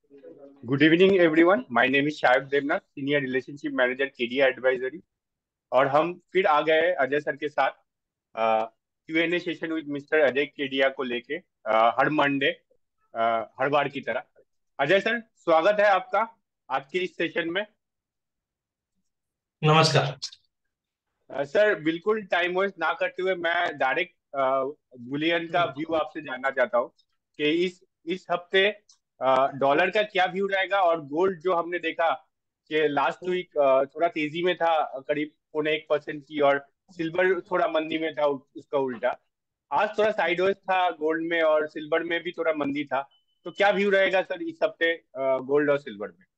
Good evening everyone. My name is Shayab Debnath, senior relationship manager Kedia advisory. और हम फिर आ गए हैं अजय सर के साथ Q and A session with mister Ajay Kedia को लेके हर मंडे, हर बार की तरह। अजय सर, स्वागत है आपका आज के इस सेशन में। नमस्कार। सर, बिल्कुल टाइम वेस्ट ना करते हुए मैं डायरेक्ट बुलियन का व्यू आपसे जानना चाहता हूँ कि इस हफ्ते डॉलर का क्या व्यू रहेगा, और गोल्ड जो हमने देखा कि लास्ट वीक थोड़ा तेजी में था, करीब 0.25% की, और सिल्वर थोड़ा मंदी में था, उसका उल्टा। आज थोड़ा साइडवेज था गोल्ड में, और सिल्वर में भी थोड़ा मंदी था। तो क्या व्यू रहेगा सर इस हफ्ते गोल्ड और सिल्वर में?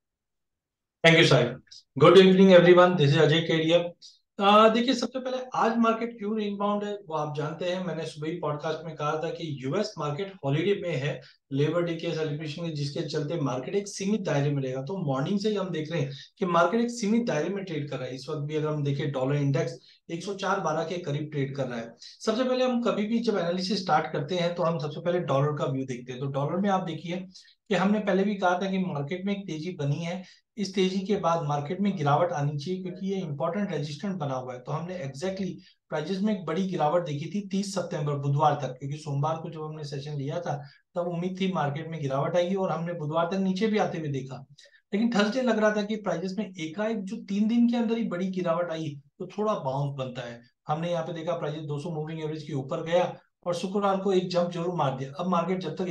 Thank you Sahib. Good evening everyone, this is Ajay Kedia. देखिए, सबसे पहले आज मार्केट क्यों इनबाउंड है वो आप जानते हैं। मैंने सुबह ही पॉडकास्ट में कहा था कि यूएस मार्केट हॉलीडे में है, लेबर डे के सेलिब्रेशन के, जिसके चलते मार्केट एक सीमित दायरे में रहेगा। तो मॉर्निंग से ही हम देख रहे हैं कि मार्केट एक सीमित दायरे में ट्रेड कर रहा है। इस वक्त भी अगर हम देखें, डॉलर इंडेक्स 104.12 के करीब ट्रेड कर रहा है। सबसे पहले हम कभी भी जब एनालिसिस स्टार्ट करते हैं तो हम सबसे पहले डॉलर का व्यू देखते हैं। तो डॉलर में आप देखिए कि हमने पहले भी कहा था कि मार्केट में एक तेजी बनी है। इस तेजी के बाद मार्केट में गिरावट आनी चाहिए, क्योंकि ये इंपॉर्टेंट रेजिस्टेंट बना हुआ है। तो हमने एग्जैक्टली प्राइजेस में एक बड़ी गिरावट देखी थी 30 सितंबर बुधवार तक, क्योंकि सोमवार को जब हमने सेशन लिया था तब उम्मीद थी मार्केट में गिरावट आएगी, और हमने बुधवार तक नीचे भी आते हुए देखा। लेकिन थर्सडे लग रहा था कि प्राइजेस में एकाएक जो 3 दिन के अंदर ही बड़ी गिरावट आई, तो थोड़ा बाउंस बनता है। हमने यहाँ पे देखा प्राइजेस 200 मूविंग एवरेज के ऊपर गया, और शुक्रवार को एक जंप जरूर मार दिया। अब मार्केट जब तक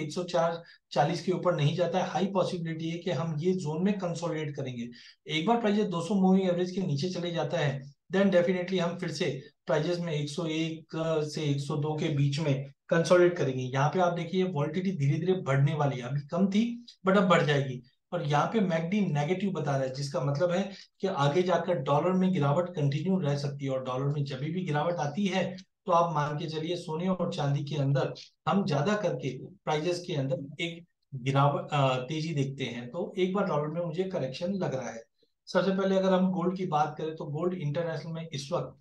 104.40 के ऊपर नहीं जाता है, हाई पॉसिबिलिटी है कि हम ये जोन में कंसोलिडेट करेंगे। एक बार प्राइजेस 200 मूविंग एवरेज के नीचे चले जाता है, देन डेफिनेटली हम फिर से प्राइजेस में 101 से 102 के बीच में कंसोलिडेट करेंगे। यहाँ पे आप देखिए वॉलिटिलिटी धीरे धीरे बढ़ने वाली है, अभी कम थी बट अब बढ़ जाएगी। और यहाँ पे मैकडी नेगेटिव बता रहा है, जिसका मतलब है कि आगे जाकर डॉलर में गिरावट कंटिन्यू रह सकती है। और डॉलर में जब भी गिरावट आती है तो आप मान के चलिए सोने और चांदी के अंदर हम ज्यादा करके प्राइजेस के अंदर एक गिरावट तेजी देखते हैं। तो एक बार डॉलर में मुझे करेक्शन लग रहा है। सबसे पहले अगर हम गोल्ड की बात करें तो गोल्ड इंटरनेशनल में इस वक्त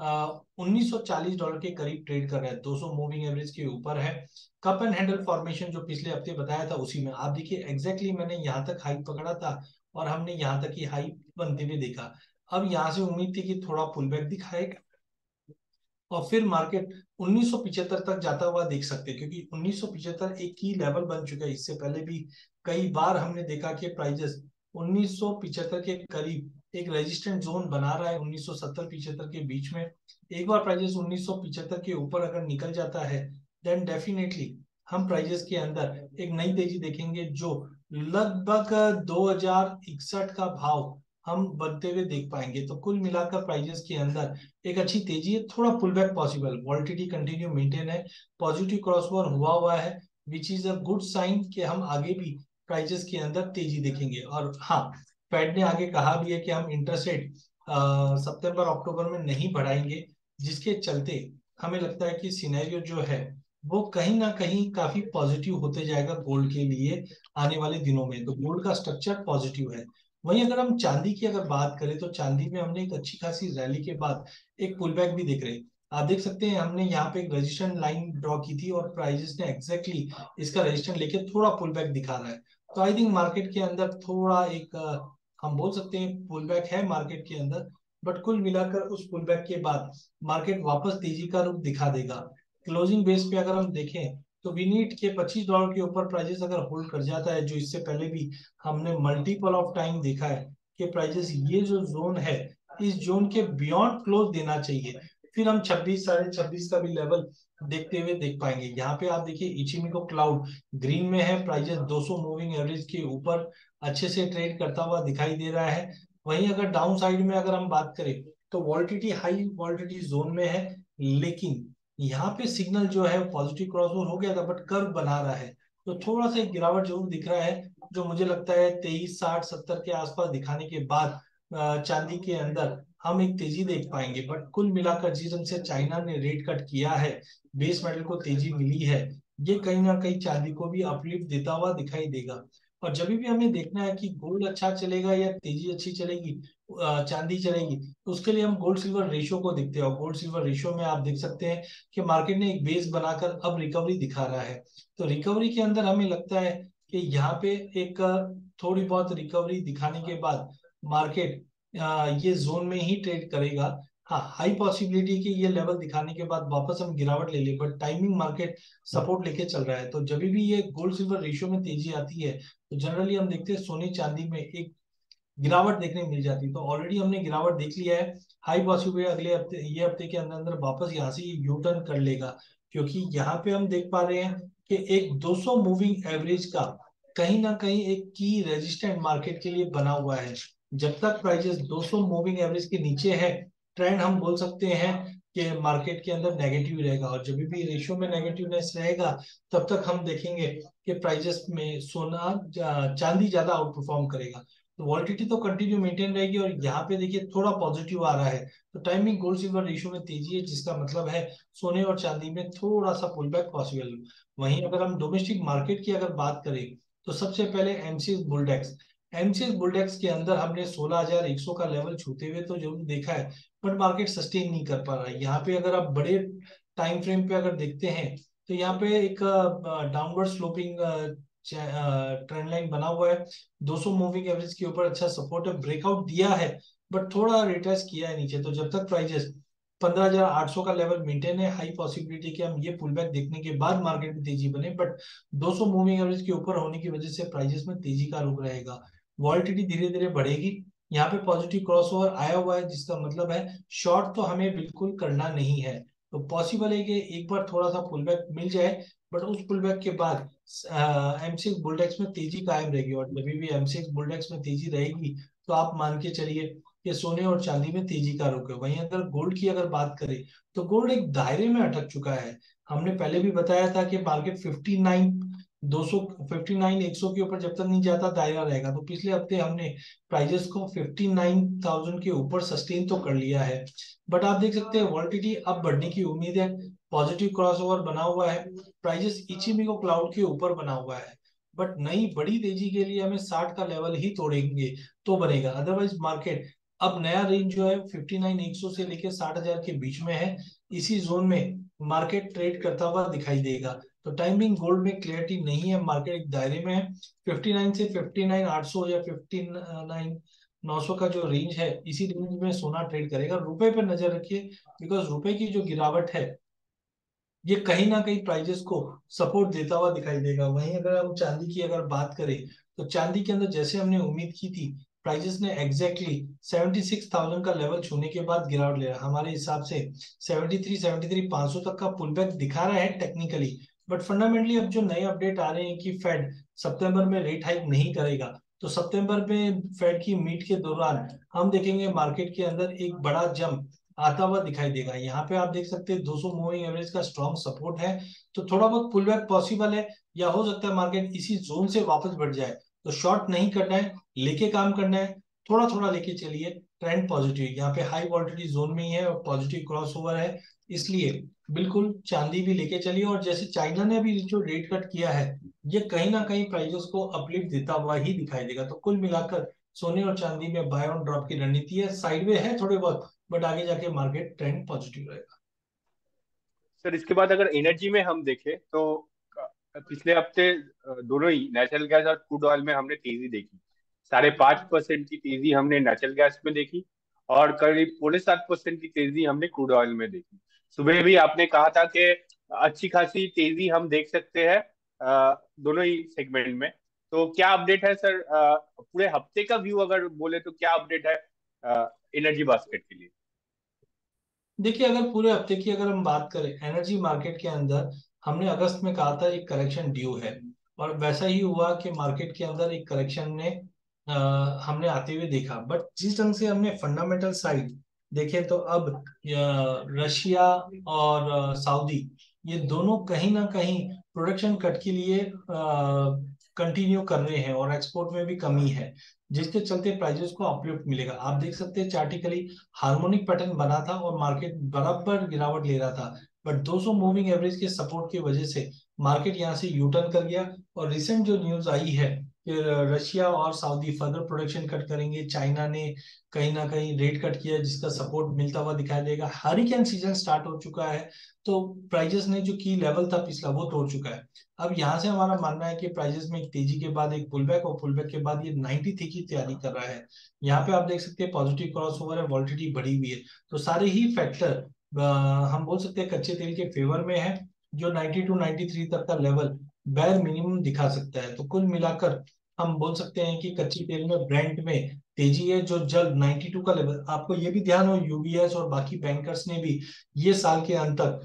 $1940 के करीब ट्रेड कर रहा है, 200 मूविंग एवरेज के ऊपर है। कप एंड हैंडल फॉर्मेशन जो पिछले हफ्ते बताया था उसी में आप देखिए एग्जैक्टली मैंने यहाँ तक हाई पकड़ा था, और हमने यहाँ तक ही हाई बनते हुए देखा। अब यहाँ से उम्मीद थी कि थोड़ा पुल बैक दिखाएगा, और फिर मार्केट 1975 तक जाता हुआ देख सकते हैं, क्योंकि 1975 एक की लेवल बन चुका है। इससे पहले भी कई बार हमने देखा कि प्राइजेस 1975 के करीब एक रेजिस्टेंट जोन बना रहा है, 1970-75 के बीच में। एक बार प्राइजेस 1975 के ऊपर अगर निकल जाता है, देन डेफिनेटली हम प्राइजेस के अंदर एक नई तेजी देखेंगे, जो लगभग 2061 का भाव हम बनते हुए देख पाएंगे। तो कुल मिलाकर प्राइजेस के अंदर एक अच्छी तेजी है, थोड़ा pull back possible, volatility continue maintain है, पॉजिटिव क्रॉसओवर हुआ हुआ है, which is a good sign कि हम आगे भी प्राइजेस के अंदर तेजी देखेंगे। और हाँ, फेड ने आगे कहा भी है कि हम इंटरेस्ट रेट सितंबर अक्टूबर में नहीं बढ़ाएंगे, जिसके चलते हमें लगता है कि सिनेरियो जो है वो कहीं ना कहीं काफी पॉजिटिव होते जाएगा गोल्ड के लिए आने वाले दिनों में। तो गोल्ड का स्ट्रक्चर पॉजिटिव है। वहीं अगर हम चांदी की अगर बात करें तो चांदी में हमने एक अच्छी खासी रैली के बाद एक पुल बैक भी देख रहे हैं। आप देख सकते हैं हमने यहाँ पे एक रेजिस्टेंस लाइन ड्रॉ की थी, और प्राइजेस ने एग्जैक्टली इसका रेजिस्टेंस लेके थोड़ा पुल बैक दिखा रहा है। तो आई थिंक मार्केट के अंदर थोड़ा एक हम बोल सकते हैं पुल बैक है मार्केट के अंदर। बट कुल मिलाकर उस पुल बैक के बाद मार्केट वापस तेजी का रुख दिखा देगा। क्लोजिंग बेस पे अगर हम देखें तो विनीट के $25 के ऊपर प्राइजेस अगर होल्ड कर जाता है, जो इससे पहले भी हमने मल्टीपल ऑफ टाइम देखा है कि प्राइजेस ये जो जोन है इस जोन के बियॉन्ड क्लोज देना चाहिए, फिर हम 26 26.5 का भी लेवल देखते हुए देख पाएंगे। यहाँ पे आप देखिए इचिमिको क्लाउड ग्रीन में है, प्राइजेस 200 मूविंग एवरेज के ऊपर अच्छे से ट्रेड करता हुआ दिखाई दे रहा है। वहीं अगर डाउन साइड में अगर हम बात करें तो वॉलिटिलिटी हाई वॉलिटिलिटी जोन में है, लेकिन यहाँ पे सिग्नल जो है पॉजिटिव क्रॉसओवर हो गया था बट कर्व बना रहा है। तो थोड़ा सा एक गिरावट जरूर दिख रहा है, जो मुझे लगता है 23, 60, 70 के आसपास दिखाने के बाद चांदी के अंदर हम एक तेजी देख पाएंगे। बट कुल मिलाकर जिस ढंग से चाइना ने रेट कट किया है, बेस मेटल को तेजी मिली है, ये कहीं ना कहीं चांदी को भी अपलिफ्ट देता हुआ दिखाई देगा। और जब भी हमें देखना है कि गोल्ड अच्छा चलेगा या तेजी अच्छी चलेगी, चांदी चलेगी, तो उसके लिए हम गोल्ड सिल्वर रेशियो को देखते हैं। और गोल्ड सिल्वर रेशियो में आप देख सकते हैं कि मार्केट ने एक बेस बनाकर अब रिकवरी दिखा रहा है। तो रिकवरी के अंदर हमें लगता है कि यहाँ पे एक थोड़ी बहुत रिकवरी दिखाने के बाद मार्केट ये जोन में ही ट्रेड करेगा। हाँ, हाई पॉसिबिलिटी कि ये लेवल दिखाने के बाद वापस हम गिरावट ले ले, बट टाइमिंग मार्केट सपोर्ट लेके चल रहा है। तो जब भी ये गोल्ड सिल्वर रेशियो में तेजी आती है तो जनरली हम देखते हैं सोने चांदी में एक गिरावट देखने मिल जाती है। तो ऑलरेडी हमने गिरावट देख लिया है। हाई पॉसिबिलिटी अगले हफ्ते, ये हफ्ते के अंदर अंदर वापस यहाँ से यू टर्न कर लेगा, क्योंकि यहाँ पे हम देख पा रहे हैं कि एक 200 मूविंग एवरेज का कहीं ना कहीं एक की रेजिस्टेंट मार्केट के लिए बना हुआ है। जब तक प्राइजेस 200 मूविंग एवरेज के नीचे है, ट्रेंड हम बोल सकते हैं कि मार्केट के अंदर नेगेटिव रहेगा। और जब भी रेशियो में नेगेटिवनेस रहेगा तब तक हम देखेंगे कि प्राइजेस में सोना चांदी ज्यादा आउट परफॉर्म करेगा। तो वॉलिटिलिटी तो कंटिन्यू मेंटेन रहेगी। और यहाँ पे देखिए थोड़ा पॉजिटिव आ रहा है, तो टाइमिंग गोल्ड सिल्वर रेशियो में तेजी है, जिसका मतलब है सोने और चांदी में थोड़ा सा पुल बैक पॉसिबल है। वहीं अगर हम डोमेस्टिक मार्केट की अगर बात करें तो सबसे पहले एमसीएक्स बुलडेक्स, एमसीएक्स बुलडेक्स के अंदर हमने 16,100 का लेवल छूते हुए तो जरूर देखा है, बट मार्केट सस्टेन नहीं कर पा रहा है। यहाँ पे अगर आप बड़े टाइम फ्रेम पे अगर देखते हैं तो यहाँ पे एक डाउनवर्ड स्लोपिंग ट्रेंड लाइन बना हुआ है। 200 मूविंग एवरेज के ऊपर अच्छा सपोर्ट है, ब्रेकआउट दिया है, बट थोड़ा रिट्रेस किया है नीचे। तो जब तक प्राइजेस 15,800 का लेवल मेंटेन है, हाई पॉसिबिलिटी कि हम ये पुल बैक देखने के बाद मार्केट में तेजी बने। बट 200 मूविंग एवरेज के ऊपर होने की वजह से प्राइजेस में तेजी का रुख रहेगा। वॉलिटिलिटी धीरे धीरे बढ़ेगी। यहाँ पे पॉजिटिव क्रॉसओवर आया हुआ है, जिसका मतलब है शॉर्ट तो हमें बिल्कुल करना नहीं है। तो पॉसिबल है कि एक बार थोड़ा सा पुल बैक मिल जाए, बट उस पुल बैक के बाद एमसीएक्स बुलडेक्स में तेजी कायम रहेगी। और जब भी एमसीएक्स बुलडेक्स में तेजी रहेगी तो आप मान के चलिए कि सोने और चांदी में तेजी का रुख है। वहीं अगर गोल्ड की अगर बात करें तो गोल्ड एक दायरे में अटक चुका है। हमने पहले भी बताया था कि मार्केट 59 200 59 100 के ऊपर जब तक नहीं जाता दायरा रहेगा। तो पिछले हफ्ते हमने प्राइजेस को 59,000 के ऊपर सस्टेन तो कर लिया है, बट आप देख सकते हैं वॉलिटिलिटी अब बढ़ने की उम्मीद है। पॉजिटिव क्रॉसओवर बना हुआ है, प्राइजेस इचिमिको क्लाउड के ऊपर बना हुआ है, बट नई बड़ी तेजी के लिए हमें 60 का लेवल ही तोड़ेंगे तो बनेगा। अदरवाइज मार्केट अब नया रेंज जो है 59,100 से लेके 60,000 के बीच में है। इसी जोन में मार्केट ट्रेड करता हुआ दिखाई देगा। तो टाइमिंग गोल्ड में क्लियरिटी नहीं है, मार्केट एक दायरे में है। 59 से 59,800 या 59,900 का जो रेंज है, इसी रेंज में सोना ट्रेड करेगा। रुपए पर नजर रखिए, बिकॉज रुपए की जो गिरावट है ये कहीं ना कहीं प्राइजेस को सपोर्ट देता हुआ दिखाई देगा। वहीं अगर हम चांदी की अगर बात करें तो चांदी के अंदर जैसे हमने उम्मीद की थी, प्राइजेस ने एग्जैक्टली 76,000 का लेवल छूने के बाद गिरावट ले रहा। हमारे हिसाब से 73 तक का पुल बैक दिखा रहा है टेक्निकली, बट फंडामेंटली अब जो नए अपडेट आ रहे हैं कि फेड सितंबर में रेट हाइक नहीं करेगा, तो सितंबर में फेड की मीट के दौरान हम देखेंगे मार्केट के अंदर एक बड़ा जंप आता हुआ दिखाई देगा। यहाँ पे आप देख सकते हैं 200 मूविंग एवरेज का स्ट्रॉन्ग सपोर्ट है। तो थोड़ा बहुत पुल बैक पॉसिबल है, या हो सकता है मार्केट इसी जोन से वापस बढ़ जाए। तो शॉर्ट नहीं करना है, लेके काम करना है, थोड़ा थोड़ा लेके चलिए। ट्रेंड पॉजिटिव, यहाँ पे हाई वोल्टिलिटी जोन में ही है और पॉजिटिव क्रॉस ओवर है, इसलिए बिल्कुल चांदी भी लेके चलिए। और जैसे चाइना ने अभी जो रेट कट किया है, ये कहीं ना कहीं प्राइजेस को अपलिफ्ट देता हुआ ही दिखाई देगा। तो कुल मिलाकर सोने और चांदी में बाय ऑन ड्रॉप की रणनीति है, साइडवे है थोड़े बहुत, बट आगे जाके मार्केट ट्रेंड पॉजिटिव रहेगा। सर इसके बाद अगर एनर्जी में हम देखें तो पिछले हफ्ते दोनों ही नेचुरल गैस और क्रूड ऑयल में हमने तेजी देखी। 5.5% की तेजी हमने नेचुरल गैस में देखी और करीब 6.25% की तेजी हमने क्रूड ऑयल में देखी। सुबह भी आपने कहा था कि अच्छी खासी तेजी हम देख सकते हैं दोनों ही सेगमेंट में। तो क्या अपडेट है सर, पूरे हफ्ते का व्यू अगर बोले तो क्या अपडेट है एनर्जी बास्केट के लिए? देखिए अगर पूरे हफ्ते की अगर हम बात करें एनर्जी मार्केट के अंदर, हमने अगस्त में कहा था एक करेक्शन ड्यू है, और वैसा ही हुआ कि मार्केट के अंदर एक करेक्शन ने हमने आते हुए देखा। बट जिस ढंग से हमने फंडामेंटल साइड देखे तो अब रशिया और सऊदी, ये दोनों कहीं ना कहीं प्रोडक्शन कट के लिए कंटिन्यू कर रहे हैं और एक्सपोर्ट में भी कमी है, जिसके चलते प्राइजेस को अपलिफ्ट मिलेगा। आप देख सकते हैं चार्टिकली हार्मोनिक पैटर्न बना था और मार्केट बराबर गिरावट ले रहा था, बट 200 मूविंग एवरेज के सपोर्ट की वजह से मार्केट यहां से यू टर्न कर गया। और रिसेंट जो न्यूज आई है कि रशिया और सऊदी फर्दर प्रोडक्शन कट करेंगे, चाइना ने कहीं ना कहीं रेट कट किया जिसका सपोर्ट मिलता हुआ दिखाई देगा, हरिकेन सीजन स्टार्ट हो चुका है, तो प्राइजेस ने जो की लेवल था पिछला वो तोड़ चुका है। अब यहाँ से हमारा मानना है कि प्राइजेस में एक तेजी के बाद एक पुलबैक, और पुलबैक के बाद ये 93 की तैयारी कर रहा है। यहाँ पे आप देख सकते हैं पॉजिटिव क्रॉस ओवर है, वॉलिटिलिटी बढ़ी हुई है, तो सारे ही फैक्टर हम बोल सकते हैं कच्चे तेल के फेवर में है। जो 90 टू 93 तक का लेवल बैर मिनिमम दिखा सकता है, तो कुल मिलाकर हम बोल सकते हैं कि कच्ची तेल में ब्रेंट में तेजी है, जो जल्द 92 का लेवल। आपको ये भी ध्यान हो, यूबीएस और बाकी बैंकर्स ने भी ये साल के अंत तक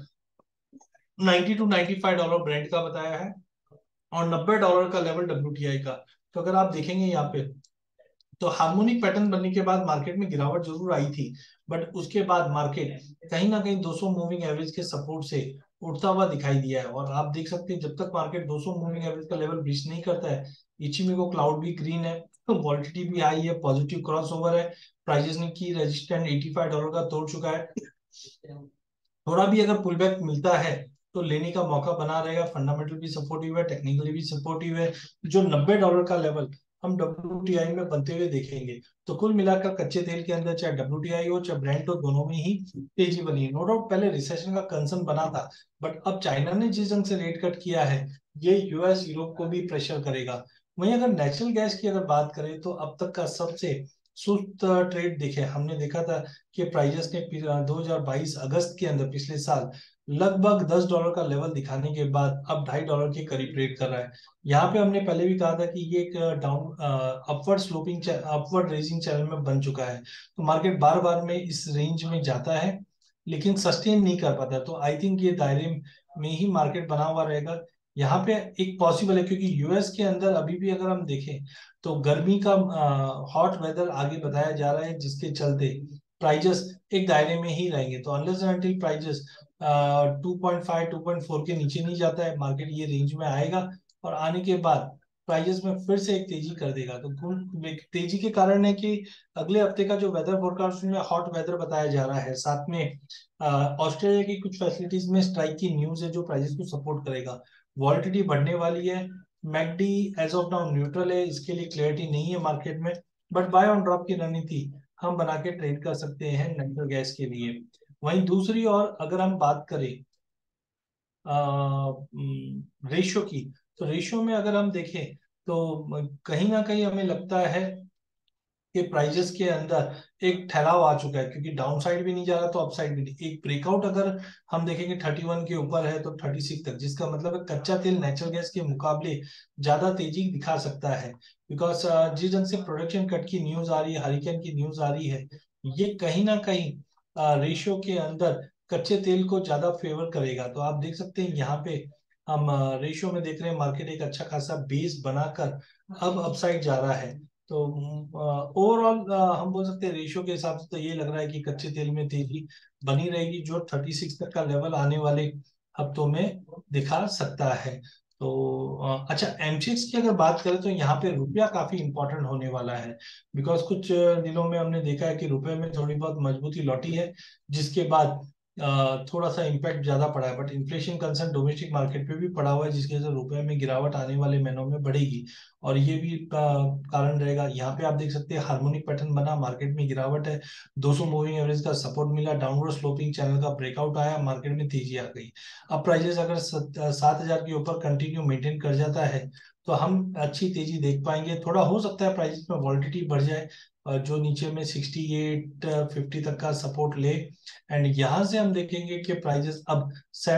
90 टू 95 डॉलर ब्रेंट का बताया है, और $90 का लेवल डब्ल्यूटीआई का। तो अगर आप देखेंगे यहाँ पे, तो हार्मोनिक पैटर्न बनने के बाद मार्केट में गिरावट जरूर आई थी, बट उसके बाद मार्केट कहीं ना कहीं 200 मूविंग एवरेज के सपोर्ट से उठता हुआ दिखाई दिया है। और आप देख सकते हैं जब तक मार्केट 200 मूविंग एवरेज का लेवल ब्रीच नहीं करता है, इचिमिको क्लाउड भी ग्रीन है, तो वॉलिटिलिटी भी हाई है, पॉजिटिव क्रॉस ओवर है, प्राइजेस ने की रेजिस्टेंस $85 का तोड़ चुका है। थोड़ा भी अगर पुल बैक मिलता है तो लेने का मौका बना रहेगा, फंडामेंटल भी सपोर्टिव है, टेक्निकली भी सपोर्टिव है। जो $90 का लेवल हम डब्ल्यूटीआई में बनते हुए देखेंगे, तो कुल मिलाकर कच्चे तेल के अंदर चाहे डब्ल्यूटीआई हो चाहे ब्रेंट हो, दोनों में ही तेजी बनी है। नो डाउट पहले रिसेशन का कंसर्न बना था, बट अब चाइना ने जिस ढंग से रेट कट किया है, ये यूएस यूरोप को भी प्रेशर करेगा। वहीं अगर नेचुरल गैस की अगर बात करें, तो अब तक का सबसे सुस्त ट्रेड देखे हमने देखा था कि प्राइजेस ने 2022 अगस्त के अंदर पिछले साल लगभग $10 का लेवल दिखाने के बाद अब $2.5 के करीब ट्रेड कर रहा है। यहाँ पे हमने पहले भी कहा था कि ये एक down upward sloping upward rising channel में बन चुका है, तो मार्केट बार बार में इस रेंज में जाता है लेकिन सस्टेन नहीं कर पाता, तो आई थिंक ये दायरे में ही मार्केट बना हुआ रहेगा। यहाँ पे एक पॉसिबल है, क्योंकि यूएस के अंदर अभी भी अगर हम देखें तो गर्मी का हॉट वेदर आगे बताया जा रहा है, जिसके चलते प्राइजेस एक दायरे में ही रहेंगे। तो अनलेस एंड अनटिल प्राइजेस 2.5 2.4 के नीचे नहीं जाता है, मार्केट ये रेंज में आएगा, और आने के बाद प्राइजेस में फिर से एक तेजी कर देगा। तो तेजी के कारण है कि अगले हफ्ते का जो वेदर फोरकास्ट में हॉट वेदर बताया जा रहा है, साथ में ऑस्ट्रेलिया की कुछ फैसिलिटीज में स्ट्राइक की न्यूज है जो प्राइजेस को सपोर्ट करेगा। वॉलिटिलिटी बढ़ने वाली है, MACD as of now neutral है, इसके लिए क्लैरिटी नहीं है मार्केट में, बट बाय ऑन ड्रॉप की रणनीति हम बना के ट्रेड कर सकते हैं नेचुरल गैस के लिए। वहीं दूसरी ओर अगर हम बात करें रेशियो की, तो रेशियो में अगर हम देखें तो कहीं ना कहीं हमें लगता है कि प्राइजेस के अंदर एक ठहराव आ चुका है, क्योंकि डाउन साइड भी नहीं जा रहा तो अप साइड भी नहीं। एक ब्रेकआउट अगर हम देखेंगे 31 के ऊपर है तो 36 तक, जिसका मतलब है कच्चा तेल नेचुरल गैस के मुकाबले ज्यादा तेजी दिखा सकता है, बिकॉज जिस ढंग से प्रोडक्शन कट की न्यूज आ रही है, हरिकेन की न्यूज आ रही है, ये कहीं ना कहीं रेशियो के अंदर कच्चे तेल को ज्यादा फेवर करेगा। तो आप देख सकते हैं यहाँ पे हम रेशियो में देख रहे हैं मार्केट एक अच्छा खासा बेस बनाकर अब अपसाइड जा रहा है। तो ओवरऑल हम बोल सकते हैं रेशियो के हिसाब से तो ये लग रहा है कि कच्चे तेल में तेजी बनी रहेगी, जो 36 तक का लेवल आने वाले हफ्तों में दिखा सकता है। तो अच्छा, एमसीएक्स की अगर बात करें तो यहाँ पे रुपया काफी इंपॉर्टेंट होने वाला है, बिकॉज कुछ दिनों में हमने देखा है कि रुपए में थोड़ी बहुत मजबूती लौटी है, जिसके बाद थोड़ा सा इम्पैक्ट ज्यादा पड़ा है, but inflation concern domestic market पे भी पड़ा हुआ है, जिसकी वजह से रुपए में गिरावट आने वाले महीनों में बढ़ेगी, और ये भी कारण रहेगा। यहाँ पे आप देख सकते हैं हार्मोनिक पैटर्न बना, मार्केट में गिरावट है, 200 मूविंग एवरेज का सपोर्ट मिला, डाउनवर्ड स्लोपिंग चैनल का ब्रेकआउट आया, मार्केट में तेजी आ गई। अब प्राइजेस अगर 7,000 के ऊपर कंटिन्यू मेंटेन कर जाता है तो हम अच्छी तेजी देख पाएंगे। थोड़ा हो सकता है प्राइजेस में वॉलिटिलिटी बढ़ जाए, जो नीचे में 6850 तक का सपोर्ट ले, एंड यहाँ से हम देखेंगे कि प्राइजेस अब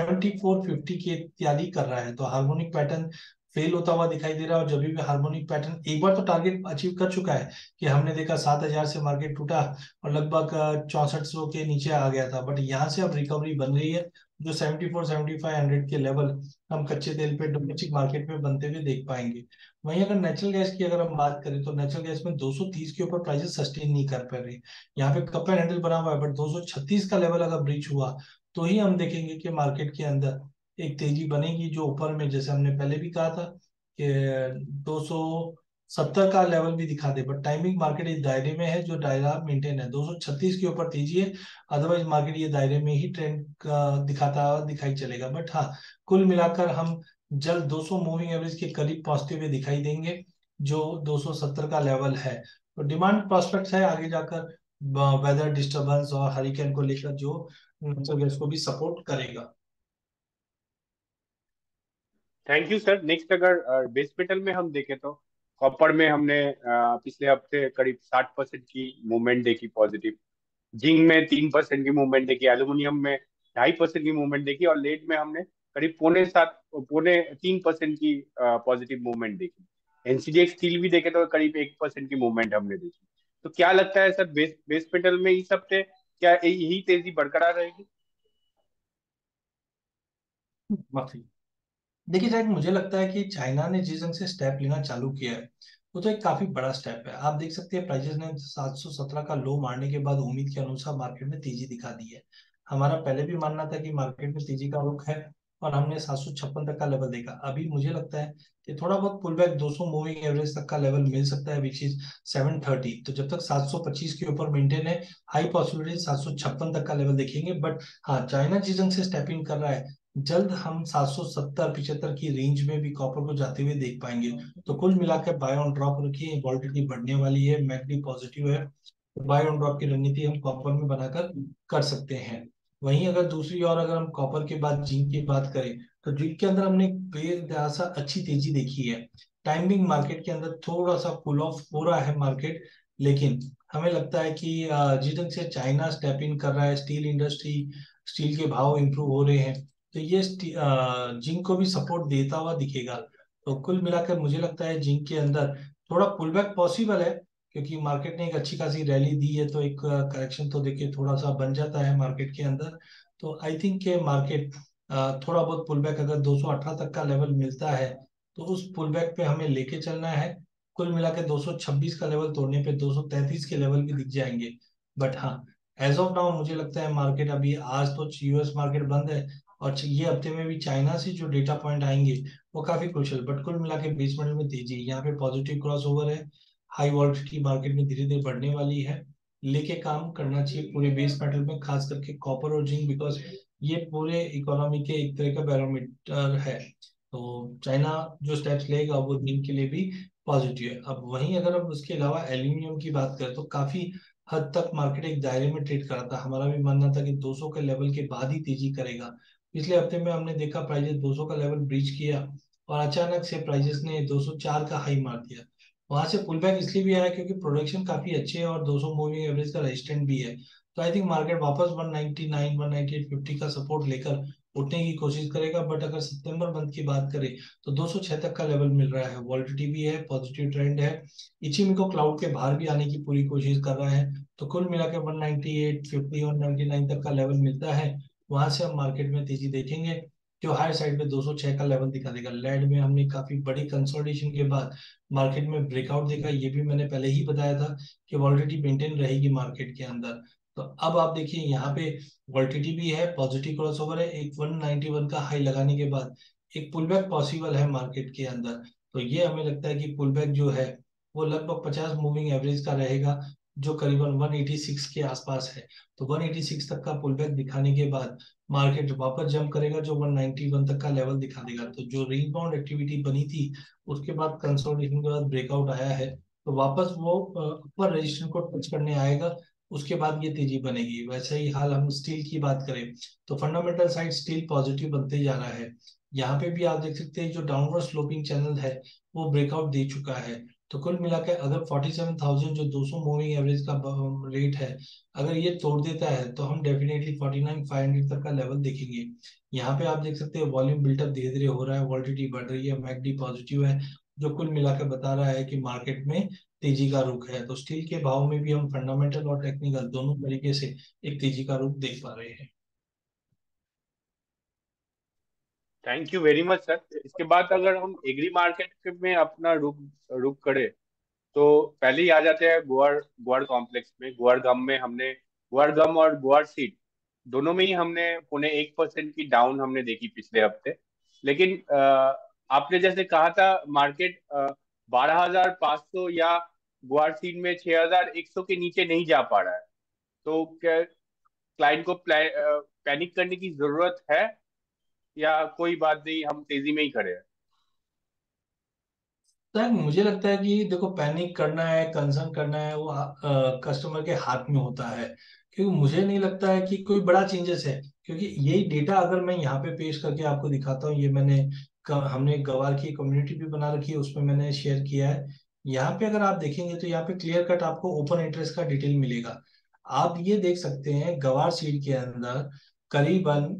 7450 की तैयारी कर रहा है। तो हार्मोनिक पैटर्न फेल होता हुआ दिखाई दे रहा है, और जब भी हार्मोनिक पैटर्न एक बार तो टारगेट अचीव कर चुका है, कि हमने देखा 7,000 से मार्केट टूटा और लगभग 6400 के नीचे आ गया था, बट यहाँ से अब रिकवरी बन रही है, जो 74-7500 के लेवल हम कच्चे तेल पे डोमेस्टिक मार्केट में बनते हुए देख पाएंगे। वहीं अगर नेचुरल गैस की अगर हम बात करें, तो नेचुरल गैस में 230 के ऊपर प्राइसेस सस्टेन नहीं कर पा रहे। यहाँ पे कप एंड हैंडल बना हुआ है, बट 236 का लेवल अगर ब्रीच हुआ तो ही हम देखेंगे कि मार्केट के अंदर एक तेजी बनेगी, जो ऊपर में जैसे हमने पहले भी कहा था कि 270 का लेवल भी दिखा दे, बट टाइमिंग मार्केट इस दायरे में है, जो दायरा मेंटेन है 236 के ऊपर तेजी है, अदरवाइज मार्केट ये दायरे में ही ट्रेंड दिखाता दिखाई चलेगा। बट हाँ, कुल मिलाकर हम जल्द 200 मूविंग एवरेज के करीब पहुंचते हुए दिखाई देंगे। जो 270 का लेवल है। तो डिमांड प्रोस्पेक्ट्स है आगे जाकर, वेदर डिस्टरबेंस और हरिकेन को लेकर, जो नेचुरल गैस को भी सपोर्ट करेगा। थैंक यू सर। नेक्स्ट अगर बेस मेटल में हम देखें तो कॉपर में हमने पिछले हफ्ते करीब 60% की मूवमेंट देखी पॉजिटिव। जिंक में 3% की मूवमेंट देखी। एल्यूमिनियम में 2.5% की मूवमेंट देखी। और लेड में हमने करीब 3% की पॉजिटिव मूवमेंट देखी। एनसीडीएक्स स्टील भी देखे तो करीब 1% की मूवमेंट हमने देखी। तो क्या लगता है सर, बेस मेटल में इस हफ्ते क्या यही तेजी बरकरार रहेगी? माफी। देखिए शायद मुझे लगता है कि चाइना ने जिस ढंग से स्टेप लेना चालू किया है, वो तो एक काफी बड़ा स्टेप है। आप देख सकते हैं प्राइसेस ने 717 का लो मारने के बाद उम्मीद के अनुसार मार्केट में तेजी दिखा दी है। हमारा पहले भी मानना था कि मार्केट में तेजी का रुख है, और हमने 756 तक का लेवल देखा। अभी मुझे लगता है कि थोड़ा बहुत पुल बैक 200 मूविंग एवरेज तक का लेवल मिल सकता है, विच इज 730। तो जब तक 725 के ऊपर मेंटेन है, हाई पॉसिबिलिटी 756 तक का लेवल देखेंगे। बट हाँ, चाइना जिस ढंग से स्टेप इन कर रहा है, जल्द हम 770-75 की रेंज में भी कॉपर को जाते हुए देख पाएंगे। तो कुल मिलाकर बाय ऑन ड्रॉप रखिए, वॉलिटिलिटी बढ़ने वाली है, मैकडी पॉजिटिव है। तो बाय ऑन ड्रॉप की रणनीति हम कॉपर में बनाकर कर सकते हैं। वहीं अगर दूसरी ओर अगर हम कॉपर के बाद जिंक की बात करें, तो जिंक के अंदर हमने बेहद अच्छी तेजी देखी है। टाइमिंग मार्केट के अंदर थोड़ा सा पुल ऑफ हो रहा है मार्केट, लेकिन हमें लगता है कि जिस ढंग से चाइना स्टेप इन कर रहा है, स्टील इंडस्ट्री, स्टील के भाव इंप्रूव हो रहे हैं, तो ये जिंक को भी सपोर्ट देता हुआ दिखेगा। तो कुल मिलाकर मुझे लगता है जिंक के अंदर थोड़ा पुल बैक पॉसिबल है, क्योंकि मार्केट ने एक अच्छी खासी रैली दी है, तो एक करेक्शन तो देखिए थोड़ा सा बन जाता है मार्केट के अंदर। तो आई थिंक के मार्केट थोड़ा बहुत पुल बैक अगर 218 तक का लेवल मिलता है, तो उस पुल बैक पे हमें लेके चलना है। कुल मिला के 226 का लेवल तोड़ने पे 233 के लेवल भी दिख जाएंगे। बट हाँ, एज ऑफ नाउ मुझे लगता है मार्केट अभी, आज तो यूएस मार्केट बंद है, और ये हफ्ते में भी चाइना से जो डेटा पॉइंट आएंगे वो काफी क्रुशियल। बट कुल मिला के बेस मेटल में तेजी है, यहाँ पे पॉजिटिव क्रॉस ओवर है, हाई वॉल्टिलिटी मार्केट में धीरे धीरे बढ़ने वाली है। लेके काम करना चाहिए पूरे बेस मेटल में, खास करके कॉपर और जिंक, बिकॉज ये पूरे इकोनॉमी के एक तरह का बैरोमीटर है। तो चाइना जो स्टेप्स लेगा वो जिंक के लिए भी पॉजिटिव है। अब वहीं अगर हम उसके अलावा एल्यूमिनियम की बात करें, तो काफी हद तक मार्केट एक दायरे में ट्रेड कर रहा था। हमारा भी मानना था कि 200 के लेवल के बाद ही तेजी करेगा। पिछले हफ्ते में हमने देखा प्राइजेस 200 का लेवल ब्रीच किया, और अचानक से प्राइजेस ने 204 का हाई मार दिया। वहां से पुल बैक इसलिए भी आया क्योंकि प्रोडक्शन काफी अच्छे है, और 200 मूविंग एवरेज का रेजिस्टेंट भी है। तो आई थिंक मार्केट वापस 199, 198.50 का सपोर्ट लेकर उठने की कोशिश करेगा। बट अगर सितंबर मंथ की बात करें, तो 206 तक का लेवल मिल रहा है, वॉलिडिटी भी है, पॉजिटिव ट्रेंड है। इचिमिको क्लाउड के बाहर भी आने की पूरी कोशिश कर रहा है। तो कुल मिला के 198.50, 199 तक का लेवल मिलता है, वहां से हम मार्केट में तेजी देखेंगे, जो हायर साइड पे 206 का लेवल दिखा देगा। लेड में हमने काफी बड़ी कंसोलिडेशन के बाद मार्केट में ब्रेकआउट देखा, ये भी मैंने पहले ही बताया था कि वॉलिडिटी मेंटेन रहेगी मार्केट के अंदर। तो अब आप देखिए यहाँ पे वॉलिडिटी भी है, पॉजिटिव क्रॉसओवर है, एक 191 का हाई लगाने के बाद एक पुल बैक पॉसिबल है मार्केट के अंदर। तो ये हमें लगता है कि पुल बैक जो है वो लगभग 50 मूविंग एवरेज का रहेगा, जो करीबन 186 के आसपास है। तो 186 तक का पुल बैक दिखाने के बाद मार्केट वापस जंप करेगा, जो 191 तक का लेवल दिखा देगा। तो जो रीबाउंड एक्टिविटी बनी थी, उसके बाद कंसोलिडेशन के बाद ब्रेकआउट आया है, तो वापस वो अपर रजिस्ट्रेशन को टच करने आएगा। उसके बाद ये तेजी बनेगी। वैसे ही हाल हम स्टील की बात करें, तो फंडामेंटल साइड स्टील पॉजिटिव बनते जा रहा है। यहाँ पे भी आप देख सकते हैं जो डाउनवर्ड स्लोपिंग चैनल है वो ब्रेकआउट दे चुका है। तो कुल मिलाकर अगर 47,000 जो 200 मूविंग एवरेज का रेट है, अगर ये तोड़ देता है, तो हम डेफिनेटली 49,500 तक का लेवल देखेंगे। यहाँ पे आप देख सकते हैं वॉल्यूम बिल्टअप धीरे धीरे हो रहा है, वॉलिडिटी बढ़ रही है, मैकडी पॉजिटिव है, जो कुल मिलाकर बता रहा है कि मार्केट में तेजी का रुख है। तो स्टील के भाव में भी हम फंडामेंटल और टेक्निकल दोनों तरीके से एक तेजी का रुख देख पा रहे हैं। Thank you very much sir. इसके बाद अगर हम एग्री मार्केट में अपना रुख रुख करें, तो पहले ही आ जाते हैं गोअर गोअर कॉम्प्लेक्स में। गोअर गम में हमने गोअर गम और गोअर सीड दोनों में ही हमने 0.1% की डाउन हमने देखी पिछले हफ्ते। लेकिन आपने जैसे कहा था मार्केट 12,500 या गोअर सीड में 6,100 के नीचे नहीं जा पा रहा है। तो क्या क्लाइंट को पैनिक करने की जरूरत है, या कोई बात नहीं, हम तेजी में ही खड़े हैं? सर मुझे लगता है कि देखो, पैनिक करना है, कंसर्न करना है, वो कस्टमर के हाथ में होता है। क्योंकि मुझे नहीं लगता है कि कोई बड़ा चेंजेस है। क्योंकि यही डेटा अगर मैं यहाँ पे पेश करके आपको दिखाता हूँ, ये हमने गवार की कम्युनिटी भी बना रखी है, उसमें मैंने शेयर किया है। यहाँ पे अगर आप देखेंगे तो यहाँ पे क्लियर कट आपको ओपन इंटरेस्ट का डिटेल मिलेगा। आप ये देख सकते हैं गवार सीड के अंदर करीबन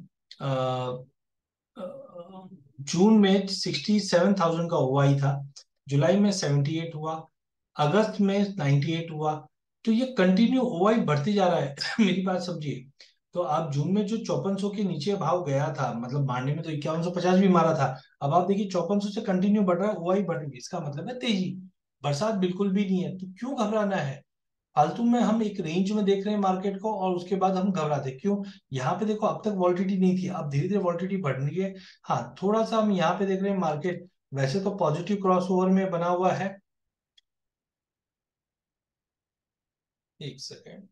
जून में 67,000 का ओआई था, जुलाई में 78 हुआ, अगस्त में 98 हुआ। तो ये कंटिन्यू ओआई बढ़ती जा रहा है। मेरी बात समझिए। तो आप जून में जो 5400 के नीचे भाव गया था, मतलब मारने में तो 5150 भी मारा था, अब आप देखिए 5400 से कंटिन्यू बढ़ रहा है, ओआई बढ़ रही है, इसका मतलब है तेजी। बरसात बिल्कुल भी नहीं है, तो क्यों घबराना है? फालतू में हम एक रेंज में देख रहे हैं मार्केट को और उसके बाद हम घबराते क्यों? यहाँ पे देखो, अब तक वॉलिटिलिटी नहीं थी, अब धीरे धीरे वॉलिटिलिटी बढ़ रही है। हाँ, थोड़ा सा हम यहाँ पे देख रहे हैं मार्केट वैसे तो पॉजिटिव क्रॉसओवर में बना हुआ है। एक सेकेंड।